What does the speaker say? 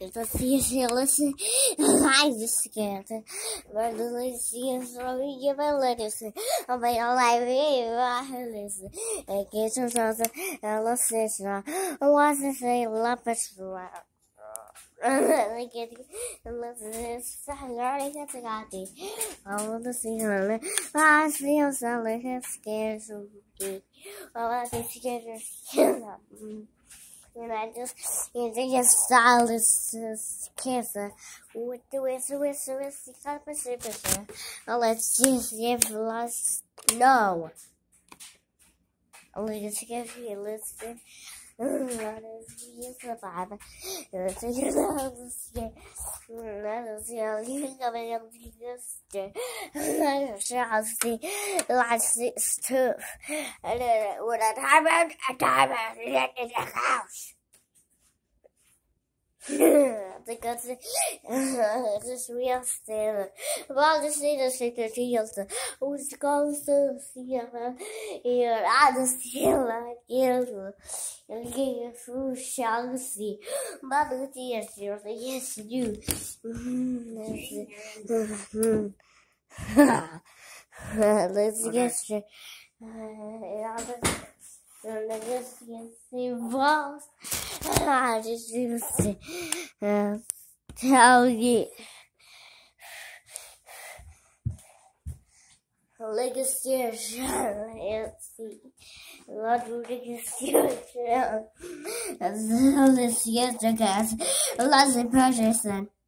the sea listen, I just can't. But the listen, so you will listen. Oh, my life, I listen. I get some something, and listen. What's the same? Love is I get this. I already got the goddamn. I want to see her. I feel so like I'm scared. So big. I want to get her. And I just style this cancer with the competition. Let's just give lost no. Let's give you listen. Let us be a survivor. Let's get out of here. Let us yell, you coming up to this. Let us see. Let's see too. And then with a diamond, in the house. Because it's real still. Well, the secretary of the who's going to see her here. I just feel like you. And give food shall see. But the tears, yes, you. Let's get straight. And I just get involved. I just used to tell you. Legacy, let's see. What would you see? As well as yesterday, lots of pressure, son.